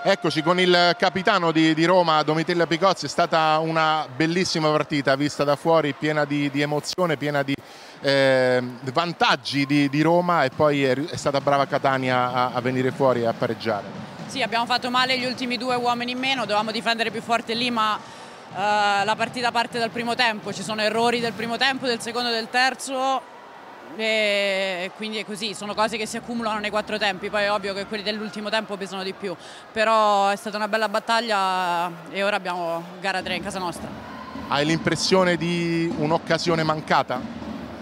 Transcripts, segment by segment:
Eccoci con il capitano di Roma, Domitilla Picozzi. È stata una bellissima partita vista da fuori, piena di emozione, piena di vantaggi di Roma, e poi è stata brava Catania a venire fuori e a pareggiare. Sì, abbiamo fatto male gli ultimi 2 uomini in meno, dovevamo difendere più forte lì, ma la partita parte dal primo tempo, ci sono errori del primo tempo, del secondo e del terzo. E quindi è così, sono cose che si accumulano nei 4 tempi, poi è ovvio che quelli dell'ultimo tempo pesano di più, però è stata una bella battaglia e ora abbiamo gara 3 in casa nostra. Hai l'impressione di un'occasione mancata?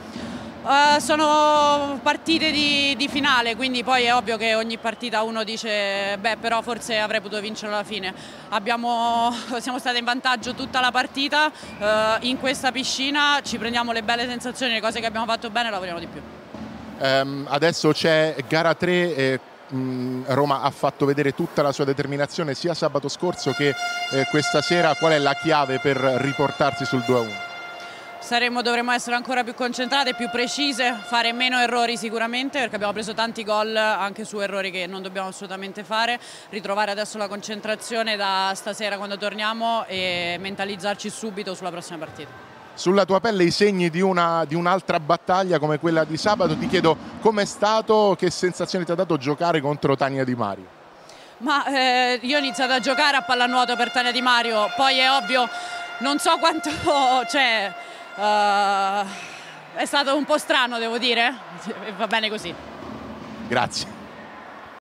Sono partite di finale, quindi poi è ovvio che ogni partita uno dice beh, però forse avrei potuto vincere alla fine. Siamo state in vantaggio tutta la partita, in questa piscina ci prendiamo le belle sensazioni, le cose che abbiamo fatto bene, lavoriamo di più. Adesso c'è gara 3, Roma ha fatto vedere tutta la sua determinazione sia sabato scorso che questa sera. Qual è la chiave per riportarsi sul 2-1? Dovremmo essere ancora più concentrate, più precise, fare meno errori sicuramente, perché abbiamo preso tanti gol anche su errori che non dobbiamo assolutamente fare, ritrovare adesso la concentrazione da stasera quando torniamo e mentalizzarci subito sulla prossima partita. Sulla tua pelle i segni di un'altra battaglia come quella di sabato. Ti chiedo com'è stato, che sensazioni ti ha dato giocare contro Tania Di Mario? Ma io ho iniziato a giocare a pallanuoto per Tania Di Mario, poi è ovvio, non so quanto, cioè, è stato un po' strano, devo dire, va bene così. Grazie.